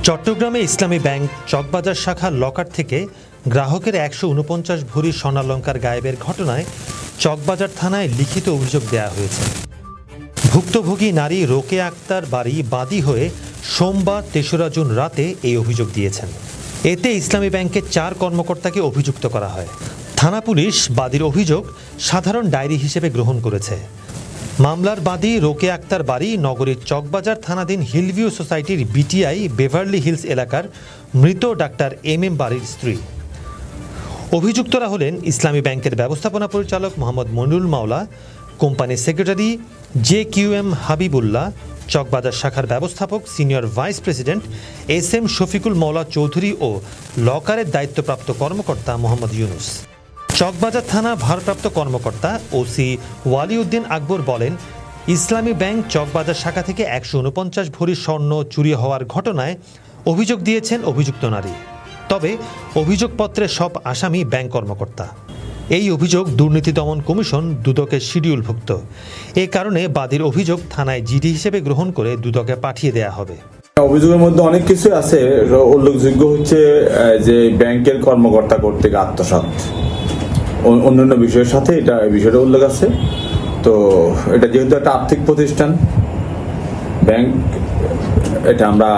চট্টগ্রামে ইসলামী ব্যাংক চকবাজার শাখার লকার থেকে গ্রাহকের ১৪৯ ভরি স্বর্ণালংকার গায়েবের ঘটনায় চকবাজার থানায় লিখিত অভিযোগ দেওয়া হয়েছে। ভুক্তভোগী নারী রোকেয়া আক্তার বাড়ি বাদী হয়ে সোমবার ৩রা জুন রাতে এই অভিযোগ দিয়েছেন। এতে ইসলামী ব্যাংকের ৪ কর্মকর্তাকে অভিযুক্ত করা হয়। থানা পুলিশ বাদীর অভিযোগ সাধারণ ডায়েরি হিসেবে গ্রহণ করেছে। মামলার বাদী রোকেয়া আক্তার বাড়ি নগরীর চকবাজার থানাধীন হিলভিউ সোসাইটির বিটিআই বেভারলি হিলস এলাকার মৃত ডাক্তার এম বাড়ির স্ত্রী। অভিযুক্তরা হলেন ইসলামী ব্যাংকের ব্যবস্থাপনা পরিচালক মোহাম্মদ মনিরুল মাওলা, কোম্পানির সেক্রেটারি JQM হাবিবুল্লাহ, চকবাজার শাখার ব্যবস্থাপক senior vice president SM Shafiqul Maula Chowdhury ও লকারের দায়িত্বপ্রাপ্ত কর্মকর্তা মোহাম্মদ ইউনুস। চকবাজার থানা ভারপ্রাপ্ত কর্মকর্তা OC ওয়ালিউদ্দিন আকবর বলেন, ইসলামী ব্যাংক চকবাজার শাখা থেকে ১৪৯ ভরি স্বর্ণ চুরি হওয়ার ঘটনায় অভিযোগ দিয়েছেন অভিযুক্ত নারী। তবে অভিযোগপত্রে সব আসামি ব্যাংক কর্মকর্তা। এই অভিযোগ দুর্নীতি দমন কমিশন দুদকের শিডিউলভুক্ত। এ কারণে বাদীর অভিযোগ থানায় জিডি হিসেবে গ্রহণ করে দুদকে পাঠিয়ে দেয়া হবে। অভিযোগের মধ্যে অনেক কিছু আছে। উল্লেখযোগ্য হচ্ছে যে ব্যাংকের কর্মকর্তা কর্তৃক আত্মসাৎ, অন্যান্য বিষয়ের সাথে এটা বিষয়টা উল্লেখ আছে। তো এটা যেহেতু একটা আর্থিক প্রতিষ্ঠান ব্যাংক, এটা আমরা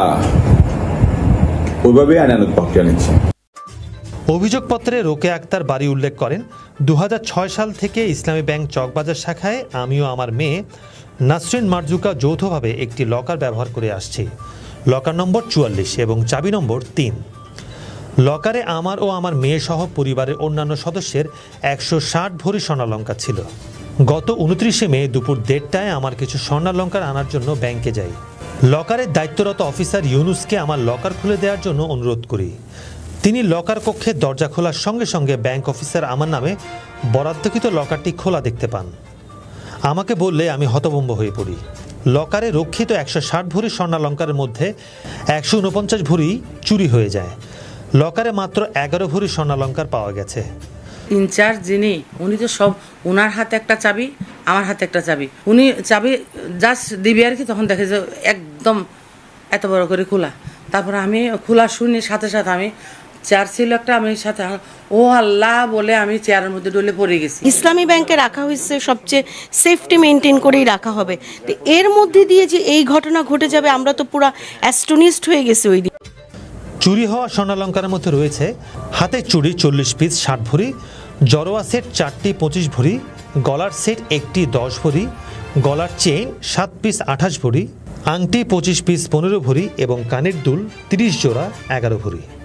ওইভাবেই আইনানুগ প্রক্রিয়া নিচ্ছি। অভিযোগপত্রে রোকেয়া আক্তার বাড়ি উল্লেখ করেন, ২০০৬ সাল থেকে ইসলামী ব্যাংক চকবাজার শাখায় আমি ও আমার মেয়ে নাসরিন মারজুকা যৌথভাবে একটি লকার ব্যবহার করে আসছি। লকার নম্বর ৪৪ এবং চাবি নম্বর ৩। লকারে আমার ও আমার মেয়ে সহ পরিবারের অন্যান্য সদস্যের ১৬০ ভরি স্বর্ণালংকার ছিল। গত ২৯শে মে দুপুর ১:৩০টায় আমার কিছু স্বর্ণালংকার আনার জন্য ব্যাংকে যাই। লকারের দায়িত্বরত অফিসার ইউনুসকে আমার লকার খুলে দেওয়ার জন্য অনুরোধ করি। তিনি লকার কক্ষের দরজা খোলার সঙ্গে সঙ্গে ব্যাংক অফিসার আমার নামে বরাদ্দকৃত লকারটি খোলা দেখতে পান। আমাকে বললে আমি হতভম্ব হয়ে পড়ি। লকারে রক্ষিত ১৬০ ভরি স্বর্ণালংকারের মধ্যে ১৪৯ ভরি চুরি হয়ে যায়। লকারে মাত্র ১১ ভরি স্বর্ণালংকার পাওয়া গেছে। ইনচার্জ যিনি, উনি তো সব, ওনার হাতে একটা চাবি, আমার হাতে একটা চাবি, উনি চাবি জাস্ট দিবি আর কি, তখন দেখে যে একদম এত বড় করে খোলা। তারপরে আমি খোলা শুনি, সাথে সাথে আমি চেয়ার ছিল একটা, আমি সাথে ও আল্লাহ বলে আমি চেয়ারের মধ্যে ডলে পড়ে গেছি। ইসলামী ব্যাংকে রাখা হয়েছে সবচেয়ে সেফটি মেনটেন করেই রাখা হবে, তো এর মধ্যে দিয়ে যে এই ঘটনা ঘটে যাবে আমরা তো পুরো অ্যাস্টোনিশড হয়ে গেছি। ওই দিন চুরি হওয়া স্বর্ণালংকারের মধ্যে রয়েছে হাতের চুড়ি ৪০ পিস ৬০ ভরি, জড়োয়া সেট ৪টি ২৫ ভরি, গলার সেট একটি ১০ ভরি, গলার চেইন ৭ পিস ২৮ ভরি, আংটি ২৫ পিস ১৫ ভরি এবং কানের দুল ৩০ জোড়া ১১ ভরি।